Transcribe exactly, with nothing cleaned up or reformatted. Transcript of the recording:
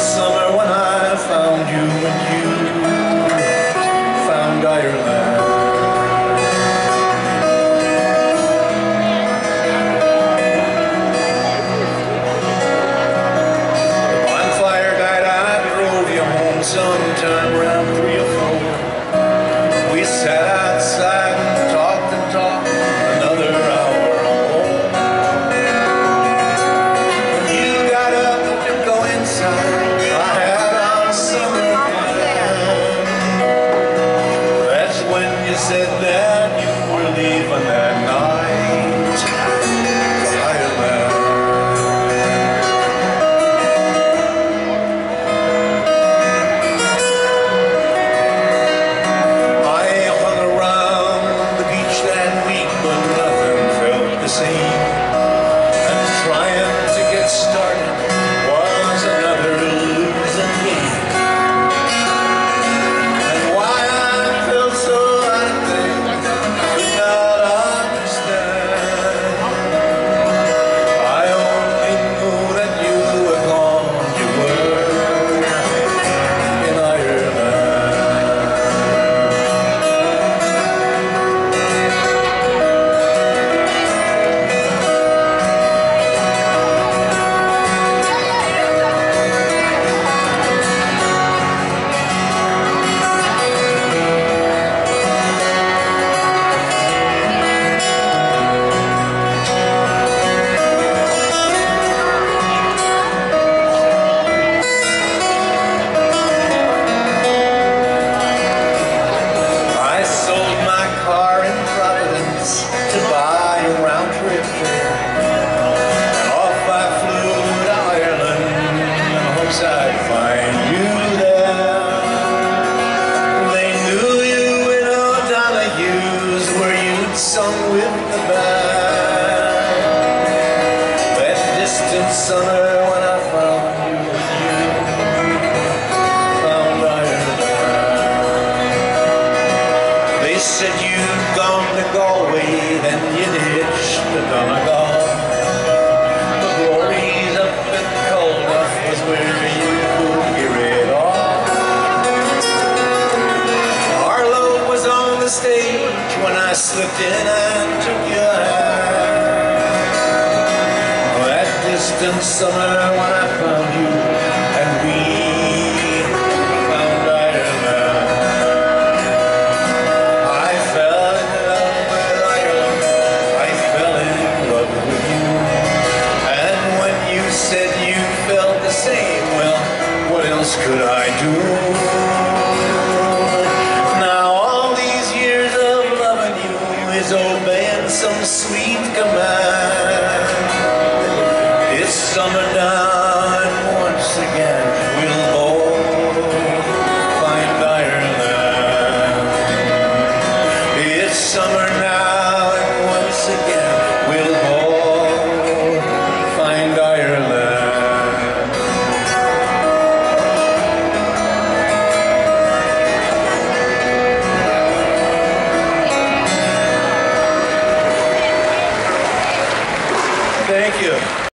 summer when I found you and you found Ireland. The bonfire died, I drove you home sometime around three or four. We sat outside and talked and talked another hour or more. When you got up to go inside, I had on summer plan. That's when you said that you were leaving that night for Ireland. And trying to get started was another losing game. And why I felt so out of things, I could not understand. I only knew that you were gone, you were in Ireland. To buy a round trip fare, and off I flew to Ireland in hopes I'd find you there. They knew you in O'Donoghue's where you'd sung with the band. That distant summer when I found you and you found Ireland. They said you'd gone to Galway, then you ditched the Donegal. The glories up in Culduff was where you could hear it all. Harlow was on the stage when I slipped in and took your hand. That distant summer when I found you and we found Ireland. I fell in love with Ireland, I fell in love with you. And when you said you felt the same, well, what else could I do? Now all these years of loving you is obeying some sweet command. It's summer now and once again we'll both find Ireland. It's summer now and once again we'll both find Ireland. Thank you.